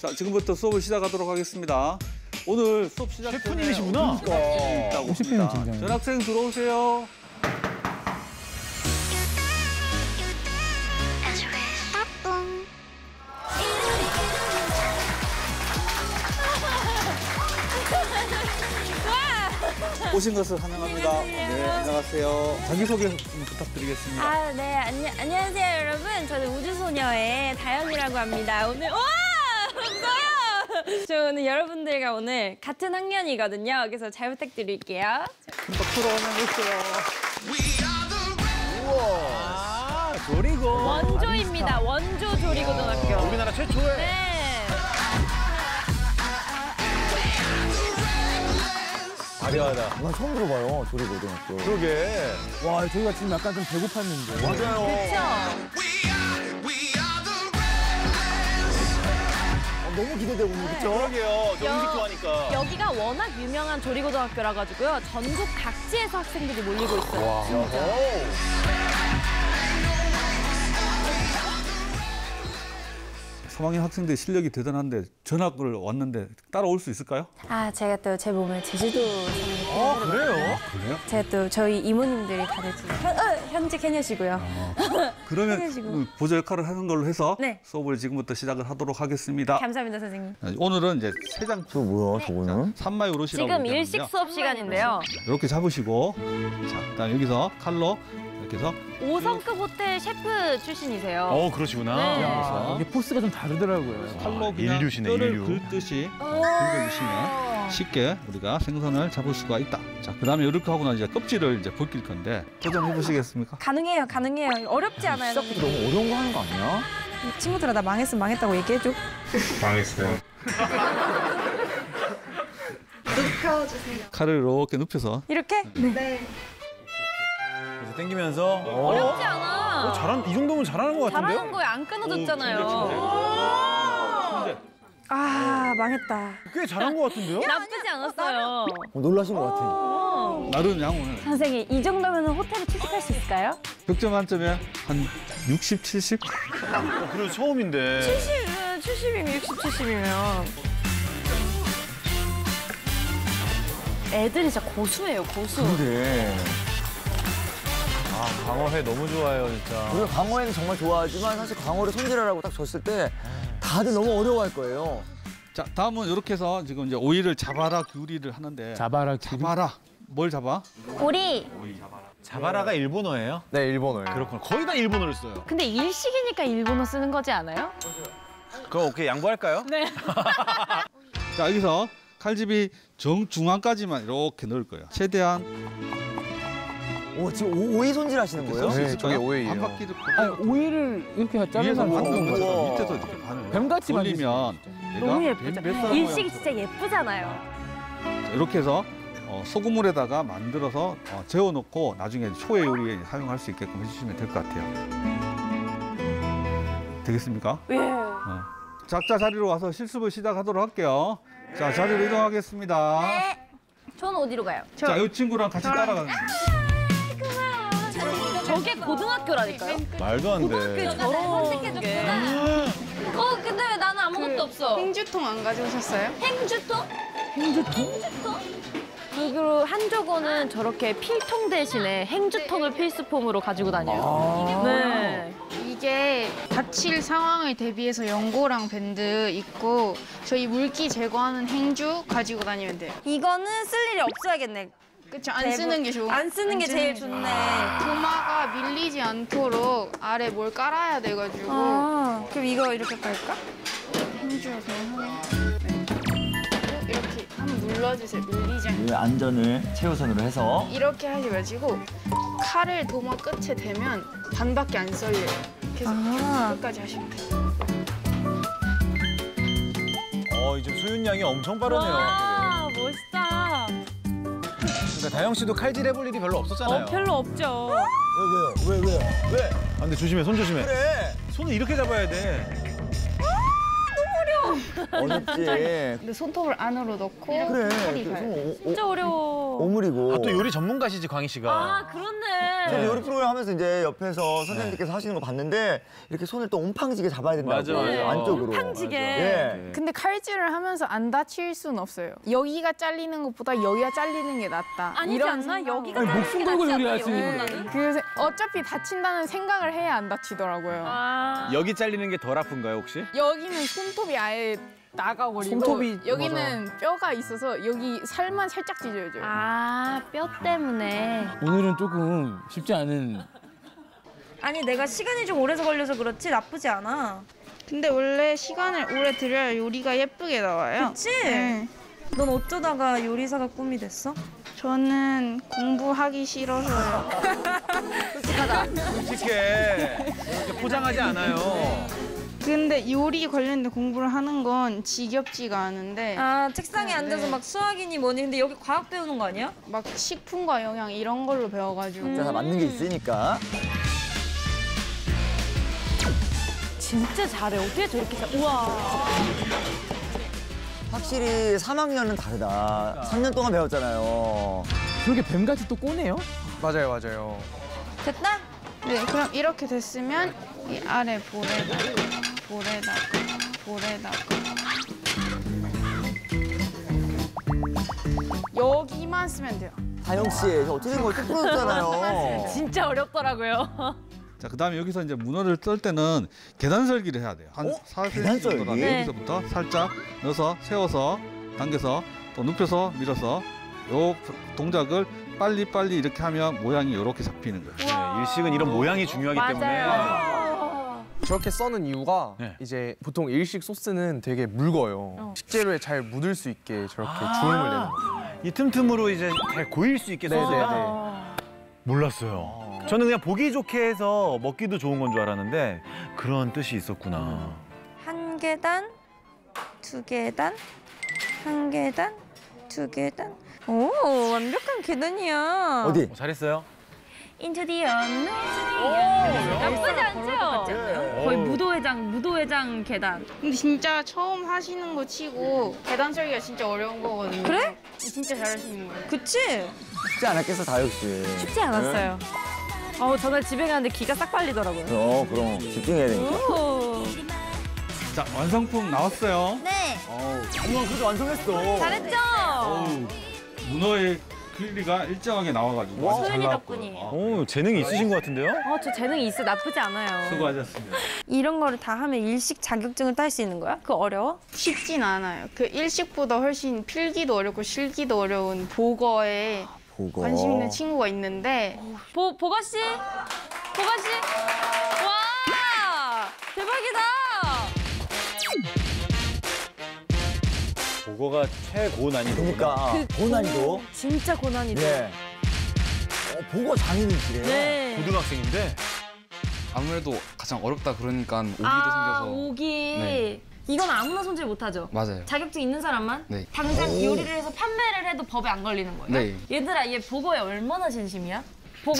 자, 지금부터 수업을 시작하도록 하겠습니다. 오늘 수업 시작 전에 셰프님이시구나. 있다고 합니다. 전학생 들어오세요. 오신 것을 환영합니다. 네, 안녕하세요. 자기소개 좀 부탁드리겠습니다. 아, 네. 안녕하세요, 여러분. 저는 우주소녀의 다현이라고 합니다. 오늘, 와! 무서워요! 저 오늘 여러분들과 오늘 같은 학년이거든요. 그래서 잘 부탁드릴게요. 박수로 환영해주세요. 우와. 조리고. 원조입니다. 원조 조리고등학교. 우리나라 최초의. 네. 화려하다. 난 처음 들어봐요, 조리고등학교. 그러게. 와, 저희가 지금 약간 좀 배고팠는데. 맞아요. 그렇죠. 너무 기대되고 있는 그쵸? 그러게요. 저 음식 좋아하니까. 여기가 워낙 유명한 조리고등학교라 가지고요. 전국 각지에서 학생들이 몰리고 있어요. 와. 진짜. 3학년 학생들 실력이 대단한데 전학을 왔는데 따라올 수 있을까요? 아, 제가 또 제 몸을 제주도 사는 그래요? 그래요? 제가 또 저희 이모님들이 다들 지금 현직 해녀시고요. 그러면 해내시고. 보조 역할을 하는 걸로 해서 네. 수업을 지금부터 시작을 하도록 하겠습니다. 감사합니다, 선생님. 오늘은 이제 세 장 저 뭐야, 저거는? 산마이 오롯이라고 지금 얘기하는데요. 일식 수업 시간인데요. 이렇게 잡으시고 자, 그다음 여기서 칼로 이렇게 해서 5성급 호텔 셰프 출신이세요. 그러시구나. 네. 그래서 이게 포스가 좀 다르더라고요. 칼로 그냥 인류시네, 뼈를 인류. 긁듯이 긁어주시면 쉽게 우리가 생선을 잡을 수가 있다. 자, 그다음에 이렇게 하고 나서 이제 껍질을 이제 벗길 건데 도전해 보시겠습니까? 가능해요, 가능해요. 어렵지 않아요. 시작부터 너무 어려운 거 하는 거 아니야? 친구들아, 나 망했으면 망했다고 얘기해줘. 망했어요. 칼을 이렇게 눕혀서 이렇게? 네. 그래서 땡기면서. 어렵지 않아. 이 정도면 잘하는 것 같은데요? 잘하는 거에 안 끊어졌잖아요. 아, 망했다. 꽤 잘한 것 같은데요? 나쁘지 않았어요. 놀라신 것 같아. 나름 양호는 선생님, 이 정도면 호텔에 취직할 수 있을까요? 100점 만점에 한 60, 70? 그래도 처음인데. 70이면 60, 70이면. 애들이 진짜 고수예요, 고수. 근데 광어회 너무 좋아요, 진짜. 우리가 광어회는 정말 좋아하지만 사실 광어를 손질하라고 딱 줬을 때 다들 너무 어려워할 거예요. 자, 다음은 이렇게 해서 지금 이제 오이를 잡아라 규리를 하는데 자바라 잡아라. 뭘 잡아? 우리 자바라가 일본어예요? 네, 일본어예요. 그렇구나. 거의 다 일본어를 써요. 근데 일식이니까 일본어 쓰는 거지 않아요? 그럼 오케이, 양보할까요? 네. 자, 여기서 칼집이 정중앙까지만 이렇게 넣을 거예요. 최대한 오, 지금 오이 손질하시는 거예요? 쏠수 있을까요? 오이예요. 한 바퀴를 아니 오이를 이렇게 위에서 자르면 반동 우와. 것처럼 밑에서 이렇게 반을 뱀같이 돌리면 너무 얘가 예쁘죠? 뱃살 일식이 모양처럼. 진짜 예쁘잖아요. 자, 이렇게 해서 소금물에다가 만들어서 재워놓고 나중에 초의 요리에 사용할 수 있게끔 해주시면 될 것 같아요. 되겠습니까? 예. 각자 자리로 와서 실습을 시작하도록 할게요. 자, 자리로 이동하겠습니다. 네. 저는 어디로 가요? 자, 이 친구랑 같이 따라가는 거예요. 저게 고등학교라니까요? 말도 안 돼. 저런 게. 근데 왜 나는 아무것도 없어? 행주통 안 가져오셨어요? 행주통? 행주통? 그리고 한조고는 저렇게 필통 대신에 행주통을 필수품으로 가지고 다녀요. 네. 이게 다칠 상황을 대비해서 연고랑 밴드 있고 저희 물기 제거하는 행주 가지고 다니면 돼요. 이거는 쓸 일이 없어야겠네. 그쵸? 안 쓰는 게 좋은 안 쓰는 게 제일 좋네. 도마가 밀리지 않도록 아래 뭘 깔아야 돼가지고 그럼 이거 이렇게 깔까? 행주 그냥 이렇게 한번 눌러주세요. 밀리지 않게. 안전을 최우선으로 해서 이렇게 하셔가지고 칼을 도마 끝에 대면 반밖에 안 썰려요. 계속 끝까지 하시면 돼요. 이제 수윤 양이 엄청 빠르네요. 와, 멋있다. 그러니까 다영 씨도 칼질 해볼 일이 별로 없었잖아요. 별로 없죠. 왜요? 왜? 아, 근데 조심해, 손 조심해. 그래. 손을 이렇게 잡아야 돼. 어렵지. 근데 손톱을 안으로 넣고 그래. 칼이 가요. 진짜 어려워. 오물이고. 아, 또 요리 전문가시지 광희 씨가. 아, 그렇네. 저도 요리 프로그램 하면서 이제 옆에서 선생님께서 하시는 거 봤는데 이렇게 손을 또 옴팡지게 잡아야 된다고. 맞아, 맞아. 안쪽으로. 팡지게. 예. 근데 칼질을 하면서 안 다칠 순 없어요. 여기가 잘리는 것보다 여기가 잘리는 게 낫다. 아니지 않나? 생각을 여기가 하고. 목숨 걸고 요리하지. 어차피 다친다는 생각을 해야 안 다치더라고요. 아. 여기 잘리는 게 덜 아픈가요 혹시? 여기는 손톱이 아예 나가버리고 손톱이- 여기는 뼈가 있어서 여기 살만 살짝 찢어져요. 아, 뼈 때문에. 오늘은 조금 쉽지 않은. 아니, 내가 시간이 좀 오래 걸려서 그렇지 나쁘지 않아. 근데 원래 시간을 오래 들여야 요리가 예쁘게 나와요. 그치? 네. 넌 어쩌다가 요리사가 꿈이 됐어? 저는 공부하기 싫어서요. 솔직해. 이렇게 포장하지 않아요. 근데 요리 관련된 공부를 하는 건 지겹지가 않은데 아, 책상에 앉아서 네. 막 수학이니 뭐니. 근데 여기 과학 배우는 거 아니야? 막 식품과 영양 이런 걸로 배워가지고 다 맞는 게 있으니까. 진짜 잘해. 어떻게 저렇게 잘. 우와. 확실히 3학년은 다르다. 3년 동안 배웠잖아요. 그렇게 뱀같이 또 꼬네요? 맞아요, 맞아요. 됐다? 네, 그럼 이렇게 됐으면 이 아래 볼에다가 여기만 쓰면 돼요. 다영 씨, 어떻게 된 거예요? 또 부러졌잖아요. 진짜 어렵더라고요. 자, 그다음에 여기서 이제 문어를 썰 때는 계단 썰기를 해야 돼요. 한 4cm 계단 썰기? 정도 네. 여기서부터 살짝 넣어서 세워서 당겨서 또 눕혀서 밀어서 요 동작을 빨리빨리 이렇게 하면 모양이 이렇게 잡히는 거예요. 네, 일식은 이런 모양이 중요하기 때문에. 맞아요. 저렇게 써는 이유가 네. 이제 보통 일식 소스는 되게 묽어요. 식재료에 잘 묻을 수 있게 저렇게 주름을 내는 거예요. 이 틈틈으로 이제 잘 고일 수 있게 소스가. 네네네. 몰랐어요. 저는 그냥 보기 좋게 해서 먹기도 좋은 건 줄 알았는데 그런 뜻이 있었구나. 한 계단, 두 계단, 한 계단, 두 계단. 오, 완벽한 계단이야. 어디? 잘했어요? Into the unknown. 나쁘지 않죠? 거의 무도회장 계단. 근데 진짜 처음 하시는 거 치고 계단 설기가 진짜 어려운 거거든요. 그래? 진짜 잘하시는 거예요. 그치? 쉽지 않았겠어, 다영 씨. 쉽지 않았어요. 저는 집에 가는데 기가 싹 빨리더라고요. 그럼 집중해야 되니까. 오. 자, 완성품 나왔어요. 네, 어머, 그래도 완성했어. 잘했죠? 문어의 길이가 일정하게 나와가지고 아주 잘 소연이 나왔고요. 덕분이에요. 오, 재능이 있으신 것 같은데요? 저 재능이 있어. 나쁘지 않아요. 수고하셨습니다. 이런 거를 다 하면 일식 자격증을 딸 수 있는 거야? 그거 어려워? 쉽진 않아요. 그 일식보다 훨씬 필기도 어렵고 실기도 어려운 보거에 보고. 관심 있는 친구가 있는데 보가 씨? 보가 씨? 와! 대박이다! 그거가 최고 난이도. 그러니까 고난이도. 진짜 고난이다. 네. 보고 장인이시래요. 네. 고등학생인데 아무래도 가장 어렵다 그러니까 오기도 생겨서 오기. 네. 이건 아무나 손질 못하죠? 맞아요. 자격증 있는 사람만? 네. 당장 요리를 해서 판매를 해도 법에 안 걸리는 거예요? 네. 얘들아, 얘 보고에 얼마나 진심이야? 보고.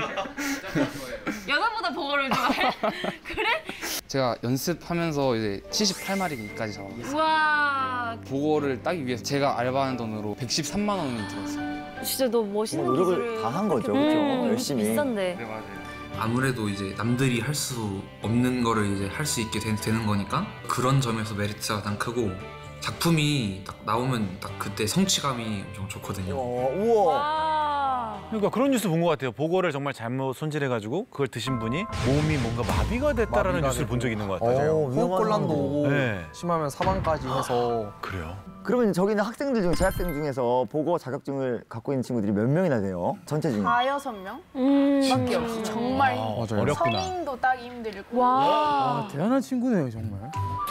여자보다 보고를 좋아해? 그래? 제가 연습하면서 이제 78마리까지 잡아봤어요. 우와. 보고를 따기 위해서 제가 알바하는 돈으로 113만 원이 들었어요. 진짜 너 멋있는 노력을 기술을. 다 한 거죠, 그렇죠? 이거 열심히. 비싼데. 네, 맞아요. 아무래도 이제 남들이 할 수 없는 거를 이제 할 수 있게 되는 거니까 그런 점에서 메리트가 가장 크고 작품이 딱 나오면 딱 그때 성취감이 엄청 좋거든요. 우와. 와. 그러니까 그런 뉴스 본 것 같아요. 보고를 정말 잘못 손질해가지고 그걸 드신 분이 몸이 뭔가 마비가 됐다라는 마비가 뉴스를 본 적이 있는 것 같아요. 위험한 호흡곤란도 상황이네. 오고 네. 심하면 사망까지 해서 그래요? 그러면 저기 있는 학생들 중, 재학생 중에서 보고 자격증을 갖고 있는 친구들이 몇 명이나 돼요? 전체 중에? 4~6명? 밖에 없어요. 정말 맞아요. 어렵구나. 성인도 따기 힘들고 와. 대단한 친구네요, 정말.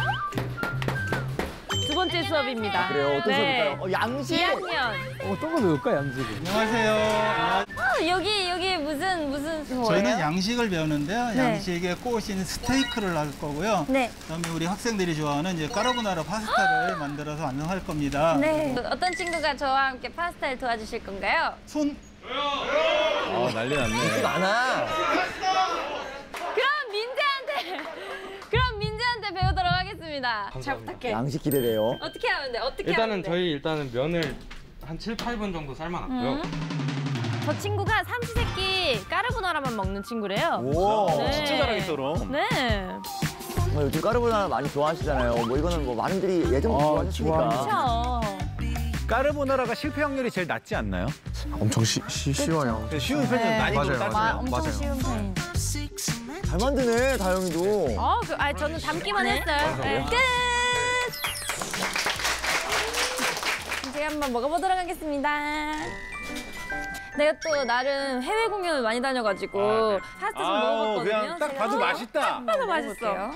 두 번째 수업입니다. 그래요, 어떤 네. 수업일까요? 양식! 2학년. 어떤 거 배울까, 양식을? 안녕하세요. 여기 무슨 수업이에요? 저희는 양식을 배우는데요. 네. 양식의 꽃인 스테이크를 할 거고요. 네. 그다음에 우리 학생들이 좋아하는 이제 까르보나라 파스타를 만들어서 완성할 겁니다. 네. 어떤 친구가 저와 함께 파스타를 도와주실 건가요? 손 난리 났네. 많아. 그럼 민재한테 배우도록 하겠습니다. 기대됩니다. 잘 부탁해. 양식 기대돼요. 어떻게 하면 돼? 어떻게 하면 일단은 돼? 저희 면을 한 7, 8분 정도 삶아놨고요. 저 친구가 삼시세끼 까르보나라만 먹는 친구래요. 오, 네. 진짜 잘하겠어, 그럼. 네. 요즘 까르보나라 많이 좋아하시잖아요. 뭐 이거는 뭐 많은 분들이 예전부터 좋아하셨으니까. 그렇죠. 까르보나라가 실패 확률이 제일 낮지 않나요? 엄청 쉬워요. 쉬운 편이죠. 난이도로 맞아요, 따지면. 엄청 쉬운 편. 잘 만드네, 다영이도. 저는 담기만 했어요. 네. 끝. 이제 한번 먹어보도록 하겠습니다. 내가 또 나름 해외 공연을 많이 다녀가지고 파스타 좀 먹어봤거든요. 그냥 딱 봐도 맛있다. 너무 맛있어.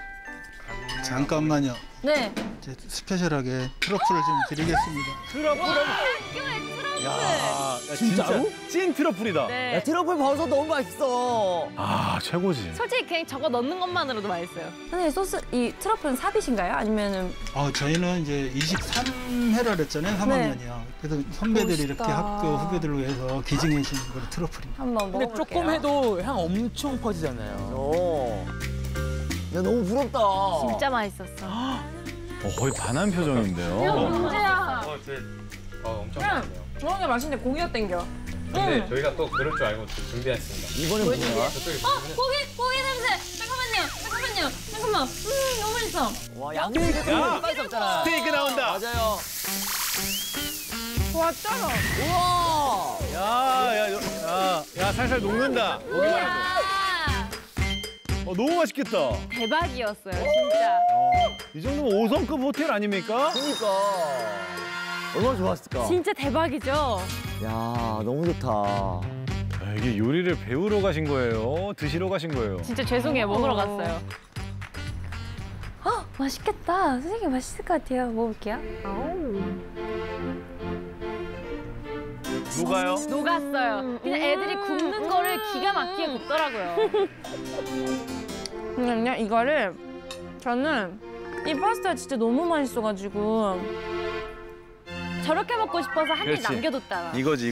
잠깐만요. 네. 이제 스페셜하게 트러플을 좀 드리겠습니다. 트러플. 학교에 트러플. 야, 진짜 찐 트러플이다. 네. 야, 트러플 버섯 너무 맛있어. 아, 최고지. 솔직히 그냥 저거 넣는 것만으로도 맛있어요. 선생님 소스 이 트러플은 삽이신가요? 아니면은 저희는 이제 23회라 그랬잖아요, 3학년이요. 그래서 선배들이 이렇게 학교 후배들을 위해서 기증해 주는 걸 트러플입니다. 한번 근데 먹어볼게요. 조금 해도 향 엄청 퍼지잖아요. 야, 너무 부럽다. 진짜 맛있었어. 거의 반한 표정인데요. 문제야. 엄청 그냥 맛있네요. 좋은 게 맛있는데 공이가 땡겨. 근데 저희가 또 그럴 줄 알고 준비했습니다. 이번에 뭐야? 고기 냄새. 잠깐만요. 잠깐만. 너무 맛있어. 와, 양식이 빨리 없잖아. 스테이크 나온다. 맞아요. 와 쩔어. 우와. 야, 살살 녹는다. 이야. 너무 맛있겠다. 대박이었어요, 진짜. 이 정도면 5성급 호텔 아닙니까? 그러니까. 얼마나 좋았을까? 진짜 대박이죠? 야, 너무 좋다. 이게 요리를 배우러 가신 거예요? 드시러 가신 거예요? 진짜 죄송해요, 먹으러 갔어요. 맛있겠다. 선생님 맛있을 것 같아요. 먹어볼게요. 녹아요? 녹았어요. 그냥 애들이 굽는 거를 기가 막히게 굽더라고요. 그냥요, 이거를 저는 이 파스타가 진짜 너무 맛있어가지고 저렇게 먹고 싶어서 한 입 그렇지. 남겨뒀다가. 이거지.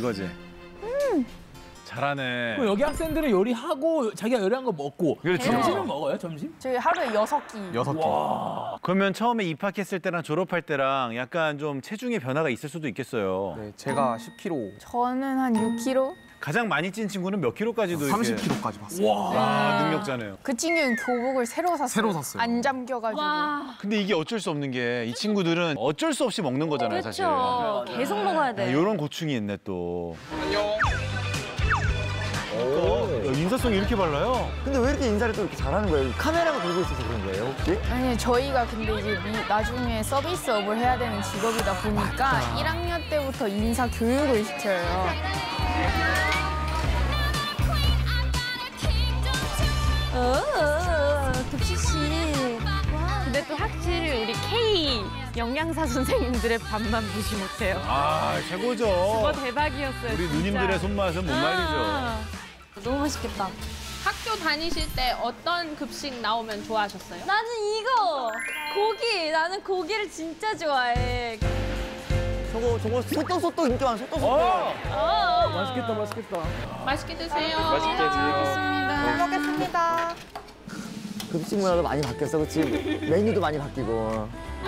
잘하네. 그럼 여기 학생들은 요리하고 자기가 요리한 거 먹고 그렇죠. 점심은 먹어요, 점심? 저희 하루에 6끼. 6개. 그러면 처음에 입학했을 때랑 졸업할 때랑 약간 좀 체중의 변화가 있을 수도 있겠어요. 네, 제가 10kg, 저는 한 6kg? 가장 많이 찐 친구는 몇 킬로까지도 이렇게 30kg까지 봤어요. 와, 능력자네요. 그 친구는 교복을 새로 샀어요. 새로 샀어요. 안 잠겨가지고. 와, 근데 이게 어쩔 수 없는 게 이 친구들은 어쩔 수 없이 먹는 거잖아요, 사실. 그렇죠. 계속 먹어야 돼. 이런 고충이 있네 또. 인사성이 이렇게 발라요? 근데 왜 이렇게 인사를 또 이렇게 잘하는 거예요? 카메라가 들고 있어서 그런 거예요, 혹시? 아니 저희가 근데 이제 나중에 서비스업을 해야 되는 직업이다 보니까 1학년 때부터 인사 교육을 시켜요. 급식씨. 근데 또 확실히 우리 K 영양사 선생님들의 밥만 무시 못해요. 아, 최고죠. 그거 대박이었어요. 우리 진짜. 누님들의 손맛은 못 말리죠. 너무 맛있겠다. 학교 다니실 때 어떤 급식 나오면 좋아하셨어요? 나는 이거 고기. 나는 고기를 진짜 좋아해. 저거 소떡소떡 인기 많아, 소떡소떡. 맛있겠다, 맛있겠다. 맛있게 드세요. 맛있게 드세요. 잘 먹겠습니다. 급식 문화도 많이 바뀌었어, 그치? 메뉴도 많이 바뀌고.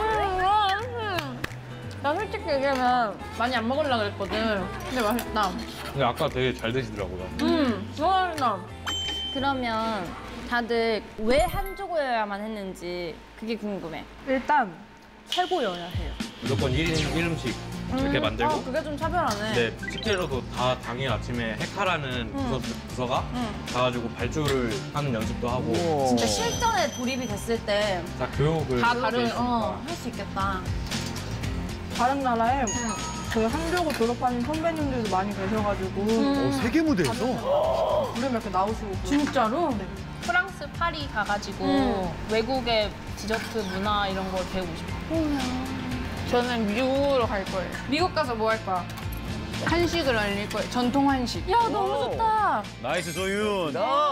나 솔직히 얘기하면 많이 안 먹으려고 그랬거든. 근데 맛있다. 근데 아까 되게 잘 드시더라고요. 너무 맛있다. 그러면 다들 왜 한조고여야만 했는지 그게 궁금해. 일단 최고여야 해요. 무조건 1인 1음식 이렇게 만들고 그게 좀 차별하네. 근데 식재료도 다 당일 아침에 헤카라는 부서가 가가지고 발주를 하는 연습도 하고 진짜 실전에 돌입이 됐을 때 다 교육을 다 돼 다른 있으니까. 할 수 있겠다. 다른 나라에 그 한교고 졸업하는 선배님들도 많이 계셔가지고 세계 무대에서? 무대 몇 개 나오시고 진짜로? 네. 프랑스 파리 가가지고 외국의 디저트 문화 이런 걸 배우고 싶어요. 저는 미국으로 갈 거예요. 미국 가서 뭐 할 거야? 한식을 알릴 거예요. 전통 한식. 야 너무 좋다. 나이스 소윤.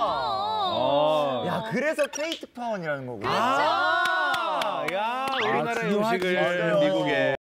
야, 그래서 크레이트 파원이라는 거구나. 야, 우리나라의 중요하지. 음식을 맞아요. 미국에.